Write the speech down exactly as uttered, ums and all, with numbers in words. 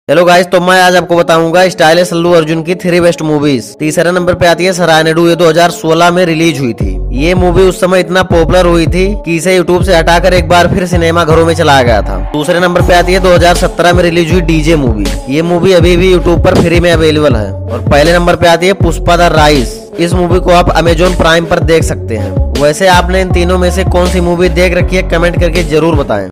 Hello guys, तो मैं आज आपको बताऊंगा स्टाइलिश अल्लू अर्जुन की थ्री बेस्ट मूवीज। तीसरे नंबर पे आती है सरायनेडू। ये दो हज़ार सोलह में रिलीज हुई थी। ये मूवी उस समय इतना पॉपुलर हुई थी कि इसे यूट्यूब से हटाकर एक बार फिर सिनेमा घरों में चलाया गया था। दूसरे नंबर पे आती है दो हज़ार सत्रह में रिलीज हुई डीजे मूवी। ये मूवी अभी भी यूट्यूब पर फ्री में अवेलेबल है। और पहले नंबर पे आती है पुष्पा द राइज। इस मूवी को आप अमेजोन प्राइम पर देख सकते हैं। वैसे आपने इन तीनों में से कौन सी मूवी देख रखी है, कमेंट करके जरूर बताएं।